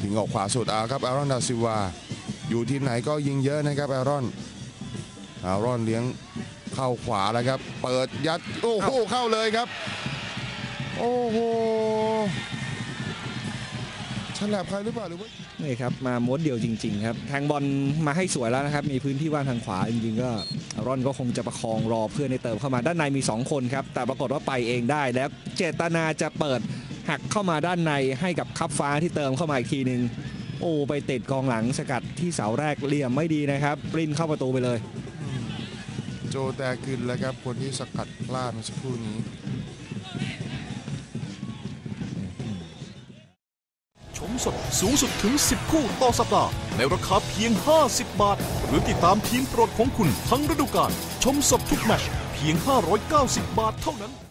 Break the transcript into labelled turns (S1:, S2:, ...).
S1: ถึงออกขวาสุดครับอารอนดาซิลวาอยู่ทีมไหนก็ยิงเยอะนะครับอารอนเลี้ยงเข้าขวาแล้วครับเปิดยัดโอ้โหเข้าเลยครับโอ้โหฉลับใครหรือเปล่าหรือว่า
S2: นี่ครับมาม้วนเดียวจริงๆครับแทงบอลมาให้สวยแล้วนะครับมีพื้นที่ว่างทางขวาจริงๆก็อารอนก็คงจะประคองรอเพื่อนในเติมเข้ามาด้านในมี2คนครับแต่ปรากฏว่าไปเองได้แล้วเจตนาจะเปิดหักเข้ามาด้านในให้กับคับฟ้าที่เติมเข้ามาอีกทีหนึ่งโอ้ไปติดกองหลังสกัดที่เสาแรกเหลี่ยมไม่ดีนะครับปริ้นเข้าประตูไปเลย
S1: โจแตกึนแล้วครับคนที่สกัดพลาดเมื่อสักครู่นี้
S3: ชมสดสูงสุดถึง10คู่ต่อสัปดาห์ในราคาเพียง50 บาทหรือติดตามทีมโปรดของคุณทั้งฤดูกาลชมสดทุกแมตช์เพียง590 บาทเท่านั้น